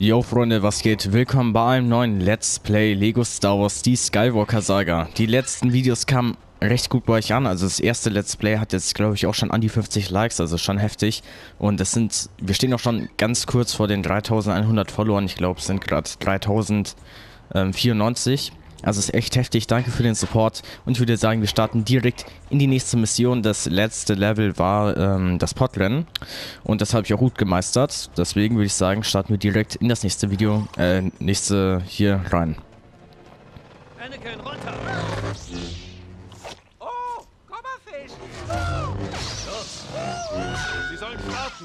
Yo Freunde, was geht? Willkommen bei einem neuen Let's Play Lego Star Wars die Skywalker Saga. Die letzten Videos kamen recht gut bei euch an, also das erste Let's Play hat jetzt glaube ich auch schon an die 50 Likes, also schon heftig. Und wir stehen auch schon ganz kurz vor den 3100 Followern, ich glaube es sind gerade 3094. Also es ist echt heftig, danke für den Support und ich würde sagen, wir starten direkt in die nächste Mission. Das letzte Level war das Podrennen und das habe ich auch gut gemeistert. Deswegen würde ich sagen, starten wir direkt in das nächste Video, nächste hier rein. Anakin, runter! Oh, Kommafisch! Los! Sie sollen starten!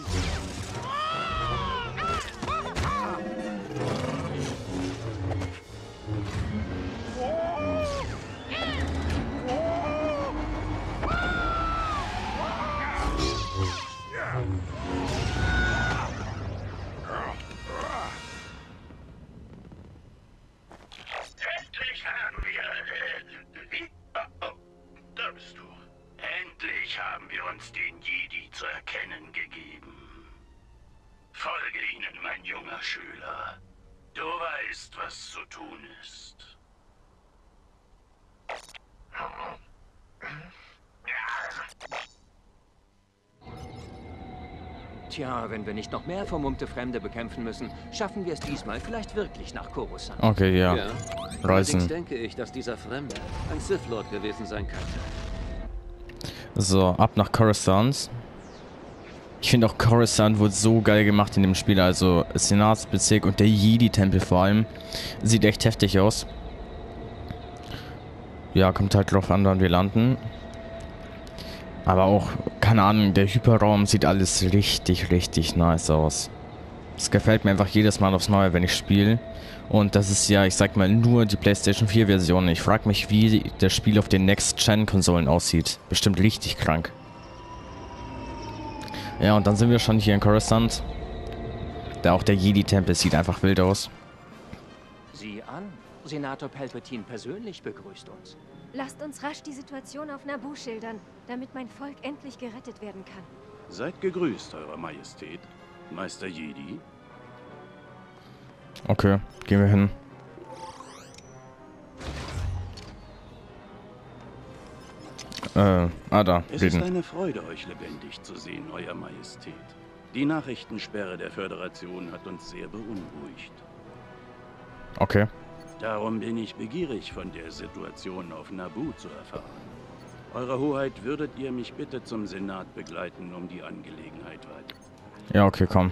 Endlich haben wir... da bist du. Endlich haben wir uns den Jedi zu erkennen gegeben. Folge ihnen, mein junger Schüler. Du weißt, was zu tun ist. Tja, wenn wir nicht noch mehr vermummte Fremde bekämpfen müssen, schaffen wir es diesmal vielleicht wirklich nach Coruscant. Okay, ja. Reisen. Allerdings denke ich, dass dieser Fremde ein Sith Lord gewesen sein könnte. So, ab nach Coruscant. Ich finde auch Coruscant wurde so geil gemacht in dem Spiel, also Senatsbezirk und der Jedi-Tempel vor allem. Sieht echt heftig aus. Ja, kommt halt drauf an, wann wir landen. Aber auch, keine Ahnung, der Hyperraum sieht alles richtig, richtig nice aus. Es gefällt mir einfach jedes Mal aufs Neue, wenn ich spiele. Und das ist ja, ich sag mal, nur die PlayStation 4 Version. Ich frage mich, wie das Spiel auf den Next-Gen-Konsolen aussieht. Bestimmt richtig krank. Ja, und dann sind wir schon hier in Coruscant. Da auch der Jedi-Tempel sieht einfach wild aus. Sieh an, Senator Palpatine persönlich begrüßt uns. Lasst uns rasch die Situation auf Naboo schildern, damit mein Volk endlich gerettet werden kann. Seid gegrüßt, Eurer Majestät. Meister Jedi. Okay, gehen wir hin. Da, Es ist eine Freude, euch lebendig zu sehen, Euer Majestät. Die Nachrichtensperre der Föderation hat uns sehr beunruhigt. Okay. Darum bin ich begierig, von der Situation auf Naboo zu erfahren. Eure Hoheit, würdet ihr mich bitte zum Senat begleiten, um die Angelegenheit weiter? Ja, okay, komm.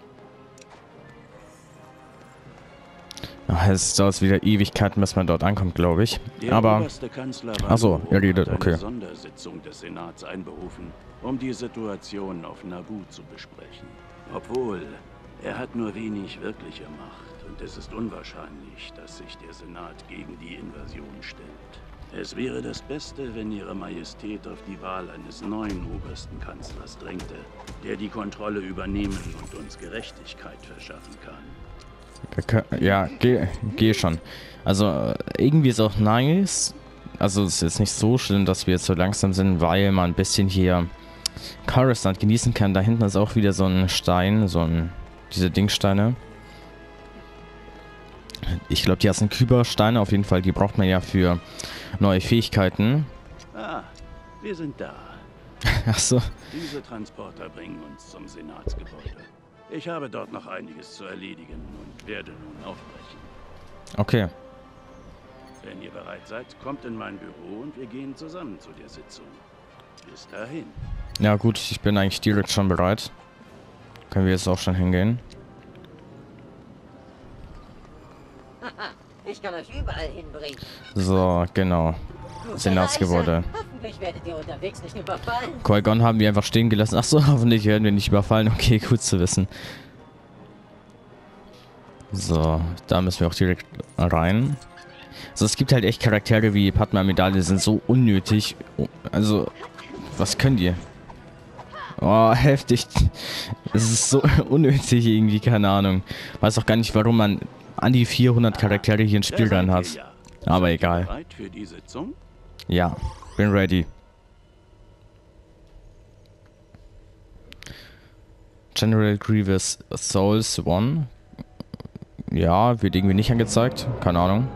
Ach, es dauert wieder Ewigkeiten, bis man dort ankommt, glaube ich. Der Aber... oberste Kanzler Achso, er redet, hat okay. eine Sondersitzung des Senats einberufen, um die Situation auf Naboo zu besprechen. Obwohl, er hat nur wenig wirkliche Macht und es ist unwahrscheinlich, dass sich der Senat gegen die Invasion stellt. Es wäre das Beste, wenn Ihre Majestät auf die Wahl eines neuen obersten Kanzlers drängte, der die Kontrolle übernehmen und uns Gerechtigkeit verschaffen kann. Ja, geh schon. Also, irgendwie ist auch nice. Also, es ist jetzt nicht so schlimm, dass wir jetzt so langsam sind, weil man ein bisschen hier Coruscant genießen kann. Da hinten ist auch wieder so ein Stein, diese Dingsteine. Ich glaube, die sind Kybersteine auf jeden Fall. Die braucht man ja für neue Fähigkeiten. Ah, wir sind da. Achso. Diese Transporter bringen uns zum Senatsgebäude. Ich habe dort noch einiges zu erledigen und werde nun aufbrechen. Okay. Wenn ihr bereit seid, kommt in mein Büro und wir gehen zusammen zu der Sitzung. Bis dahin. Ja gut, ich bin eigentlich direkt schon bereit. Können wir jetzt auch schon hingehen. Ich kann euch überall hinbringen. So, genau. Senatsgebäude. Hoffentlich werdet ihr unterwegs nicht überfallen. Qui-Gon haben wir einfach stehen gelassen. Achso, hoffentlich werden wir nicht überfallen. Okay, gut zu wissen. So, da müssen wir auch direkt rein. Also es gibt halt echt Charaktere wie Padmé Amidala, die sind so unnötig. Also, was können die? Oh, heftig. Es ist so unnötig irgendwie, keine Ahnung. Weiß auch gar nicht, warum man an die 400 Charaktere hier ins Spiel rein hat. Aber egal. Bereit für die Sitzung? Ja, bin ready. General Grievous Souls 1. Ja, wird irgendwie nicht angezeigt. Keine Ahnung.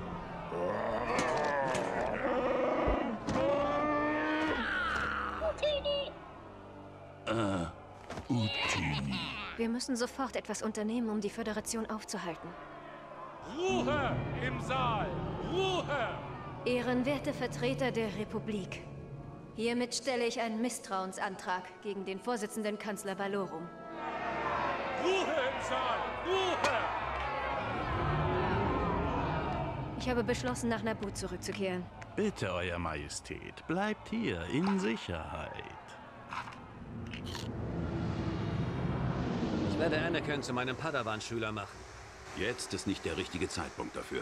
Wir müssen sofort etwas unternehmen, um die Föderation aufzuhalten. Ruhe im Saal! Ruhe! Ehrenwerte Vertreter der Republik. Hiermit stelle ich einen Misstrauensantrag gegen den Vorsitzenden Kanzler Valorum. Ruhe im Saal! Ruhe! Ich habe beschlossen, nach Naboo zurückzukehren. Bitte, Euer Majestät, bleibt hier in Sicherheit. Ich werde Anakin zu meinem Padawan-Schüler machen. Jetzt ist nicht der richtige Zeitpunkt dafür.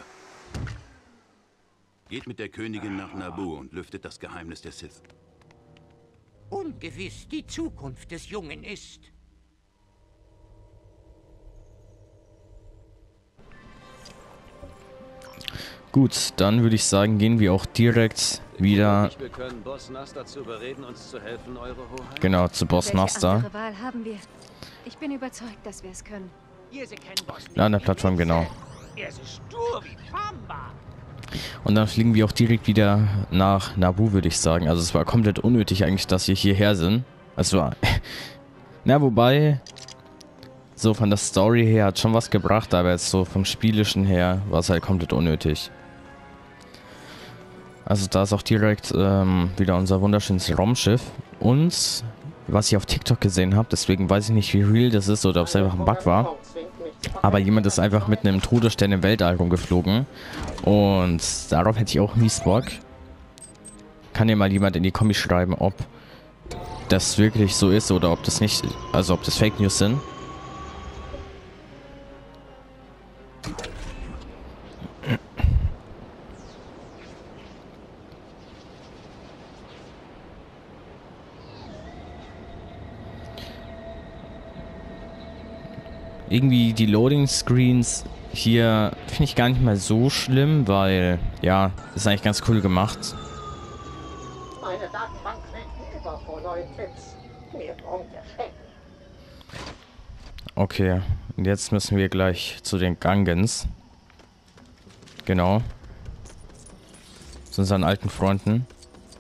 Geht mit der Königin nach Naboo und lüftet das Geheimnis der Sith. Ungewiss die Zukunft des Jungen ist. Gut, dann würde ich sagen, gehen wir auch direkt wieder Wir können Boss Nass dazu überreden, uns zu helfen, Eure Hoheit. genau zu Boss Welche Master. andere Wahl haben wir? Ich bin überzeugt, dass wir es können. Ihr seid kein Boss nicht. Ja, an der Plattform, genau. Er ist stur wie Pamba. Und dann fliegen wir auch direkt wieder nach Naboo, würde ich sagen. Also es war komplett unnötig eigentlich, dass wir hierher sind. Also, na wobei, so von der Story her hat schon was gebracht, aber jetzt so vom Spielischen her war es halt komplett unnötig. Also da ist auch direkt wieder unser wunderschönes Raumschiff. Und was ich auf TikTok gesehen habe, deswegen weiß ich nicht, wie real das ist oder ob es einfach ein Bug war. Aber jemand ist einfach mit einem Todesstern im Weltall rumgeflogen. Und darauf hätte ich auch mies Bock. Kann ja mal jemand in die Kommis schreiben, ob das wirklich so ist oder ob das nicht, also ob das Fake News sind. Irgendwie die Loading Screens hier finde ich gar nicht mal so schlimm, weil, ja, ist eigentlich ganz cool gemacht. Meine Datenbank schlägt über vor neuen Tipps. Mir brummt der Schreck. Okay, und jetzt müssen wir gleich zu den Gangens. Genau. Zu unseren alten Freunden.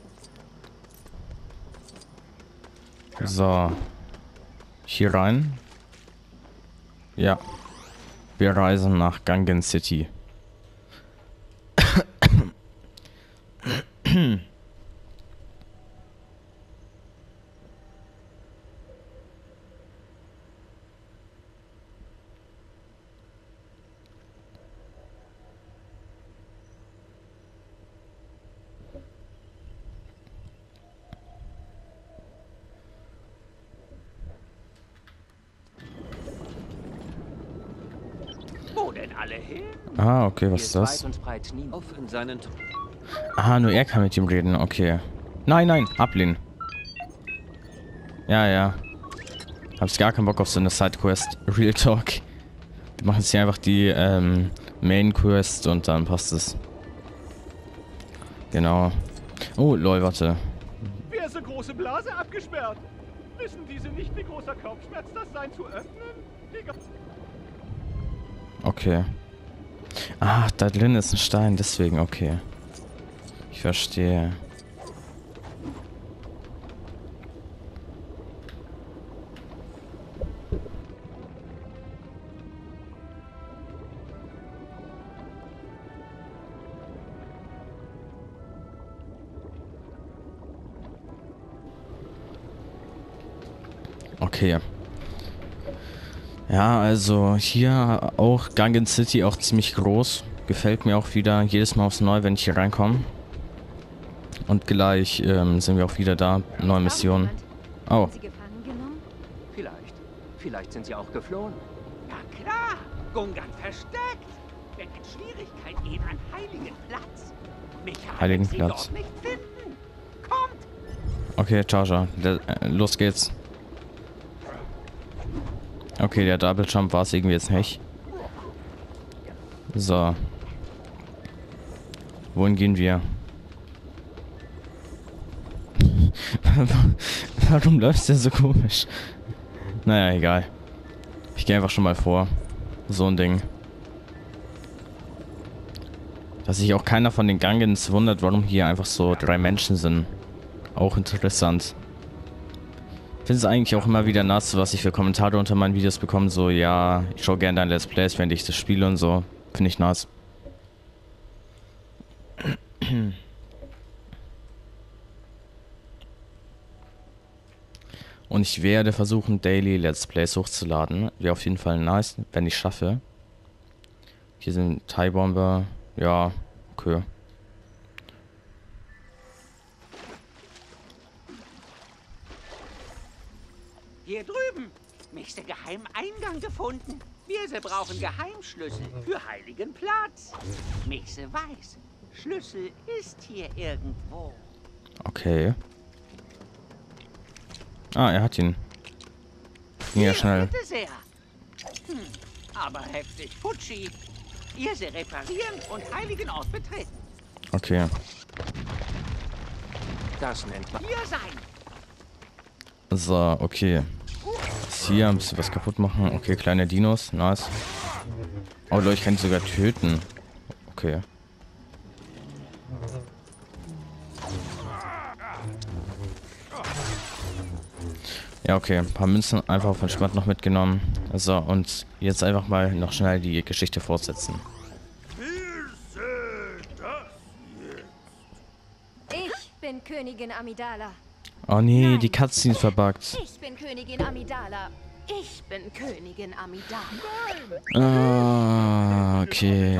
So. Hier rein. Ja. Wir reisen nach Gangen City. Wo denn alle hin? Ah, okay, was ist Hier das? weit und breit niemand. Auf in seinen Ah, nur er kann mit ihm reden, okay. Nein, nein, ablehnen. Ja, ja. Hab's gar keinen Bock auf so eine Sidequest. Real Talk. Wir machen jetzt hier einfach die Main Quest und dann passt es. Genau. Oh, lol, warte. Wer ist so große Blase abgesperrt? Wissen diese nicht, wie großer Kopfschmerz das sein zu öffnen? Okay. Ah, da drin ist ein Stein, deswegen, okay. Ich verstehe. Okay. Ja, also hier auch Gangen City auch ziemlich groß. Gefällt mir auch wieder jedes Mal aufs Neue, wenn ich hier reinkomme. Und gleich sind wir auch wieder da. Neue Mission. Oh, Sind sie gefangen genommen? Vielleicht. Vielleicht sind sie auch geflohen. Na klar, Gungan versteckt. Wenn in Schwierigkeit gehen an Heiligen Platz. Mich Heiligen sie Platz. dort nicht finden. Kommt! okay, Charger. Los geht's. Okay, der Double Jump war es irgendwie jetzt nicht. So. Wohin gehen wir? Warum läuft der so komisch? Naja, egal. Ich gehe einfach schon mal vor. So ein Ding. Dass sich auch keiner von den Gangens wundert, warum hier einfach so 3 Menschen sind. Auch interessant. Ich finde es eigentlich auch immer wieder nass, was ich für Kommentare unter meinen Videos bekomme. So, ja, ich schaue gerne dein Let's Plays, wenn ich das spiele und so. Finde ich nice. Und ich werde versuchen, Daily Let's Plays hochzuladen. Wäre auf jeden Fall nice, wenn ich schaffe. Hier sind TIE Bomber. Ja, okay. Hier drüben. Nächster Geheimeingang gefunden. Wir brauchen Geheimschlüssel für Heiligen Platz. Mixe weiß. Schlüssel ist hier irgendwo. Okay. Ah, er hat ihn. Ging ja schnell. Bitte sehr. Aber heftig Futschi. Ihr sie reparieren und heiligen Ort betreten. Okay. Das nennt man... Hier sein. So, okay. Jetzt hier ein bisschen was kaputt machen. Okay, kleine Dinos. Nice. Oh Leute, ich kann die sogar töten. Okay. Ja, okay. Ein paar Münzen einfach auf entspannt noch mitgenommen. So, und jetzt einfach mal noch schnell die Geschichte fortsetzen. Ich bin Königin Amidala. Oh nee, die Cutscene ist verbuggt. Ich bin Königin Amidala. Ich bin Königin Amidala. Ah, okay.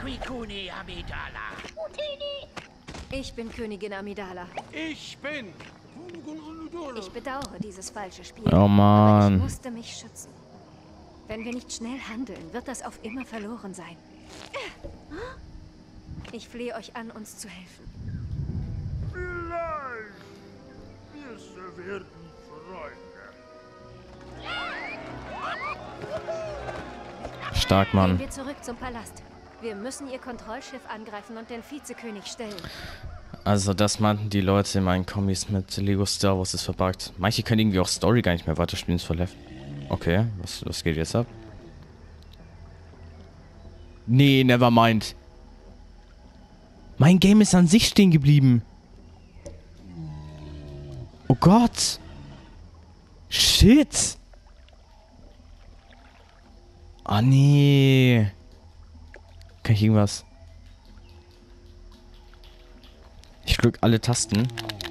Ich bin Königin Amidala. Ich bin. Ich bedauere dieses falsche Spiel. Oh Aber Mann. ich musste mich schützen. Wenn wir nicht schnell handeln, wird das auf immer verloren sein. Ich flehe euch an, uns zu helfen. Vielleicht. Wir werden Freunde. Stark, Gehen Mann. wir zurück zum Palast. Wir müssen ihr Kontrollschiff angreifen und den Vizekönig stellen. Also das meinten die Leute in meinen Kommis mit Lego Star Wars ist verbuggt. Manche können irgendwie auch Story gar nicht mehr weiterspielen, ist verletzt. Okay, was geht jetzt ab? Nee, nevermind. Mein Game ist an sich stehen geblieben. Oh Gott. Shit. Ah nee. Kann ich irgendwas? Ich drück alle Tasten.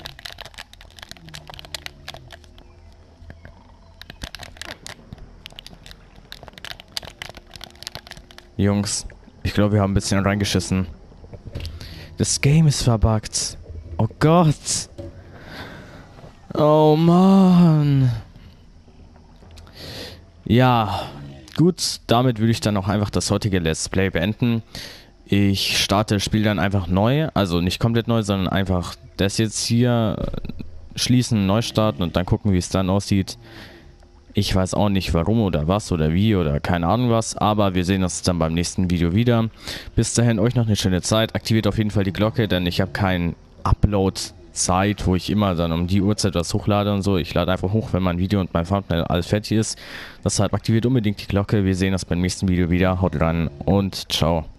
Jungs, ich glaube, wir haben ein bisschen reingeschissen. Das Game ist verbuggt. Oh Gott. Oh Mann. Ja, gut, damit würde ich dann auch einfach das heutige Let's Play beenden. Ich starte das Spiel dann einfach neu, also nicht komplett neu, sondern einfach das jetzt hier schließen, neu starten und dann gucken, wie es dann aussieht. Ich weiß auch nicht warum oder was oder wie oder keine Ahnung was, aber wir sehen uns dann beim nächsten Video wieder. Bis dahin euch noch eine schöne Zeit, aktiviert auf jeden Fall die Glocke, denn ich habe keinen Upload-Zeit, wo ich immer dann um die Uhrzeit was hochlade und so. Ich lade einfach hoch, wenn mein Video und mein Thumbnail alles fertig ist. Deshalb aktiviert unbedingt die Glocke, wir sehen uns beim nächsten Video wieder, haut rein und ciao.